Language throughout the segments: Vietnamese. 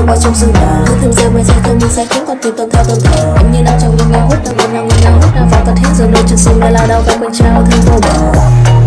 qua trong sương đà. Cứ thêm giờ mây say không nhưng say cũng còn tìm tuần theo tuần thờ. Em như đang trong ngân nga hút đang ngân nga hút đang vào tận hết giờ nơi chân sông lại lao đau với mình trao thêm vô bờ.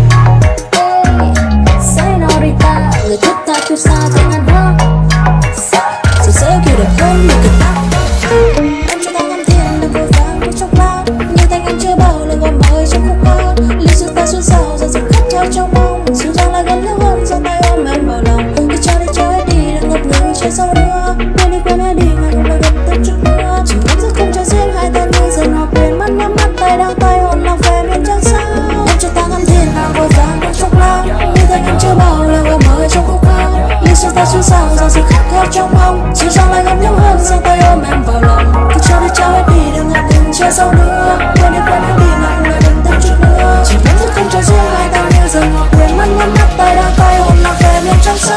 Senorita, người thích ta kêu xa tiếng ngàn hoa. Rồi sẽ kêu đẹp hơn người kịch tóc. Em cho ta ngắm thiên đừng vội vàng với chốc lát. Nhưng thanh anh chưa bao lần gọi mời trong khúc hát. Lưu sự ta xuân sao giờ dừng khát theo trong mong. Dù rằng lại gần nhau hơn giang tay ôm em vào lòng. Cứ cho hết đi đừng ngập ngừng trên sau nữa. Quên hết đi ngày không lại gần tới chút nữa. Chỉ ngắm giấc không cho riêng hai ta như dần hòa quên mắt nhắm mắt tay đang tay hồn lòng về miền trăng sao. Em cho ta ngắm thiên đừng vội vàng với chốc lát. Nhưng thanh anh chưa bao lần gọi mời trong khúc hát. Lưu sự ta xuân sao giờ dừng khát theo trong mong. Dù rằng lại gần nhau hơn giang tay ôm em vào lòng. Cứ cho hết đi đừng ngập ngừng trên sau nữa. Quên hết đi ngày không lại gần tới chút nữa. Chỉ ngắm giấc không cho riêng hai ta như dần hòa quên mắt nhắm mắt tay đang tay hồn lòng về miền trăng sao.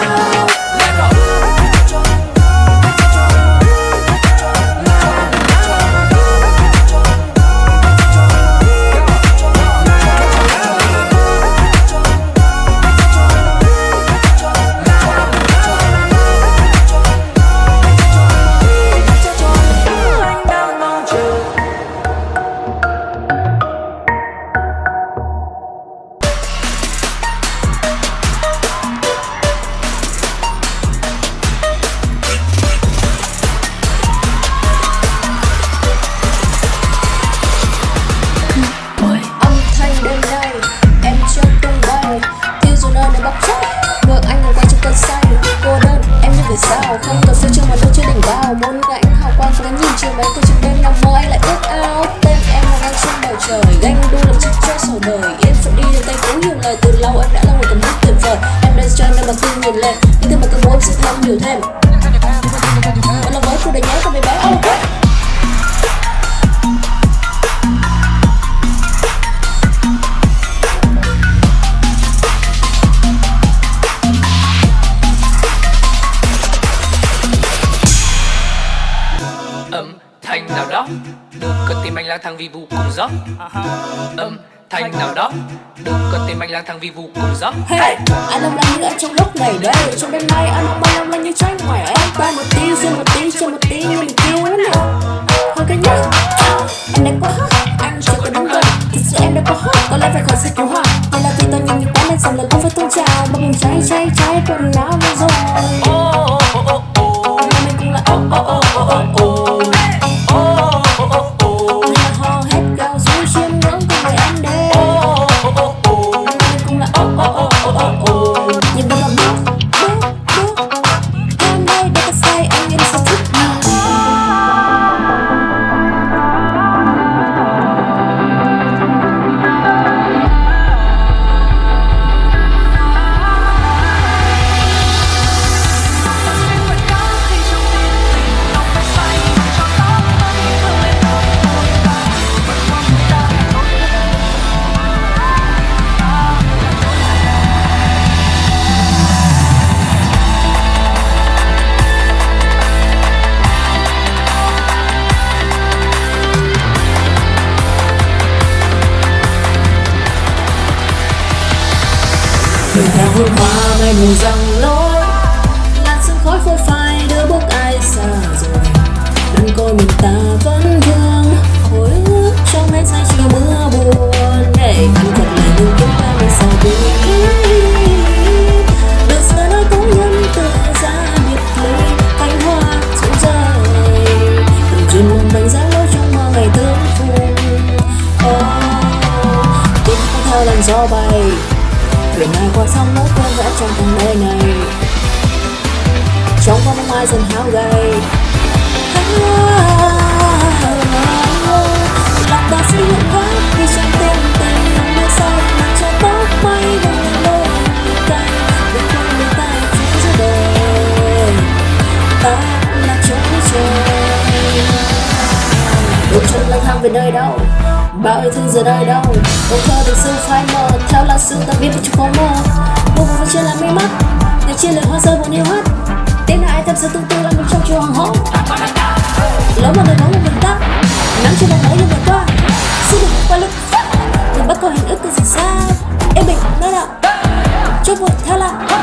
Không cần phía trước mà đâu chưa đỉnh cao. Muốn gánh hào quang và nhìn chiều mấy câu chuyện đêm nằm mơ anh lại ước ao. Tên em là đang trên bầu trời ganh đua làm chiếc cho sầu đời. Yên phận đi đến tay cũng nhiều lời từ lâu em đã là một tấm hit tuyệt vời. Em đây cho nên bằng tim nhìn lên đi thêm một cơn bố em sẽ thêm nhiều thêm. Vẫn là với cuộc đời nhớ của mấy bé ok. Thanh nào đó đừng con tim anh lang thang vi vu cùng gió. Thanh nào đó đừng con tim anh lang thang vi vu cùng gió. Hey, anh long lanh như ở trong lúc này đây. Trong đêm nay anh không bao long lanh như trái ngoài em. Tay một tí, riêng một tí, chơi một tí như mình kêu lắm nè. Thôi cái nhá, em đang quá hot, anh chưa có đúng rồi. Thật sự em đang quá hot, có lẽ phải khỏi sự cứu hỏa. Hay là vì tôi nhìn như quá nên dòng lời cũng phải tuôn trào. Mà mình cháy quần áo lên rồi. Mình cũng là người theo hương hoa ngày mù răng lối. Làn sương khói phôi phai đưa bước ai xa rồi. Đừng coi mình ta vẫn thương. Hồi ước trong ánh say chiều mưa buồn. Để anh thật là những tiếng ca mình sau đi. Được giờ nói cũng nhân từ ra biệt ly. Cánh hoa rụng rơi. Từng chuyên mong đánh giá lối trong mơ ngày tương phùng. Tim không theo làn gió bay. Thuyền ai qua sông nốt quen vẽ trong thằng nơi này. Trong con mai dần hao gầy. Lòng ta sẽ hiện vác vì trong tim tình mưa sau làm cho tóc bay về lối cay. Để quên đôi tay chúng giữa đời. Ta là chỗ trời. Đôi chân lang thang về nơi đâu. Bao yêu thương giờ đây đâu. Câu thơ tình xưa phai mờ. Theo là sự ta biết trong phố mơ. Mùa vừa trên là mây mắt. Ngày chia lời hoa rơi buồn yêu hát. Tiếng ai thầm sự tương tư là mình trong chiều hoàng hôn. Lỡ một người bóng một mình ta. Nắng trên bàn ấy như ngày qua. Xin đừng qua lực. Đừng bắt cầu hình ức từ gì xa. Em bình nơi nào. Chốt vội theo là